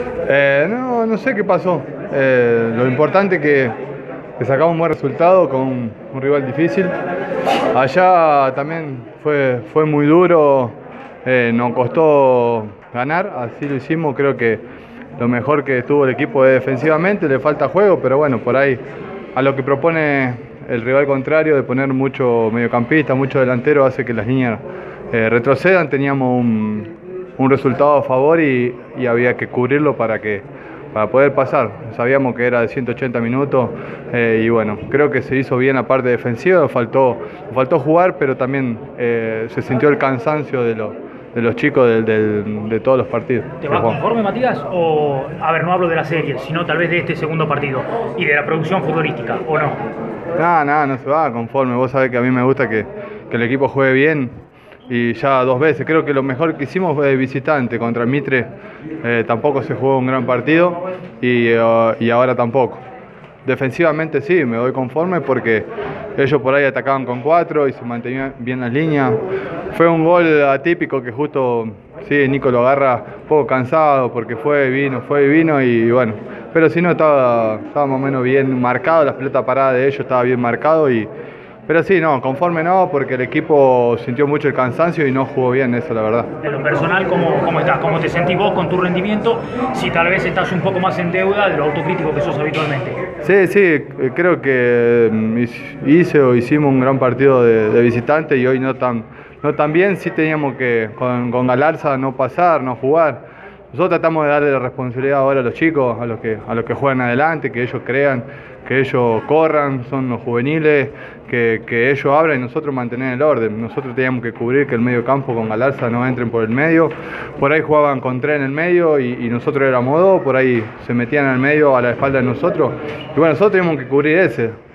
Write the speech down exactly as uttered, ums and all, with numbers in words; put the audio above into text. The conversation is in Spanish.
Eh, no, no sé qué pasó. Eh, lo importante es que, que sacamos un buen resultado con un, un rival difícil. Allá también fue, fue muy duro, eh, nos costó ganar, así lo hicimos. Creo que lo mejor que tuvo el equipo es defensivamente, le falta juego, pero bueno, por ahí a lo que propone el rival contrario de poner mucho mediocampista, mucho delantero, hace que las líneas eh, retrocedan. Teníamos un, un resultado a favor y, y había que cubrirlo para que para poder pasar. Sabíamos que era de ciento ochenta minutos eh, y bueno, creo que se hizo bien la parte defensiva, faltó, faltó jugar, pero también eh, se sintió el cansancio de, lo, de los chicos de, de, de todos los partidos. ¿Te vas conforme, Matías? O, a ver, no hablo de la serie, sino tal vez de este segundo partido y de la producción futbolística, ¿o no? Nada, nada, no se va conforme. Vos sabés que a mí me gusta que, que el equipo juegue bien. Y ya dos veces, creo que lo mejor que hicimos fue de visitante contra Mitre, eh, tampoco se jugó un gran partido y, uh, y ahora tampoco. Defensivamente sí, me doy conforme porque ellos por ahí atacaban con cuatro y se mantenían bien las líneas. Fue un gol atípico que justo, sí, Nico lo agarra un poco cansado porque fue, vino, fue y vino y bueno. Pero si no, estaba, estaba más o menos bien marcado, la pelota parada de ellos estaba bien marcado y... Pero sí, no, conforme no, porque el equipo sintió mucho el cansancio y no jugó bien, eso la verdad. En lo personal, ¿cómo, cómo estás? ¿Cómo te sentís vos con tu rendimiento? Si tal vez estás un poco más en deuda de lo autocrítico que sos habitualmente. Sí, sí, creo que hice o hicimos un gran partido de, de visitante y hoy no tan, no tan bien. Sí teníamos que con, con Galarza no pasar, no jugar. Nosotros tratamos de darle la responsabilidad ahora a los chicos, a los que, a los que juegan adelante, que ellos crean, que ellos corran, son los juveniles, que, que ellos abran y nosotros mantener el orden. Nosotros teníamos que cubrir que el medio campo con Galarza no entren por el medio. Por ahí jugaban con tres en el medio y, y nosotros éramos dos, por ahí se metían en el medio a la espalda de nosotros. Y bueno, nosotros teníamos que cubrir ese.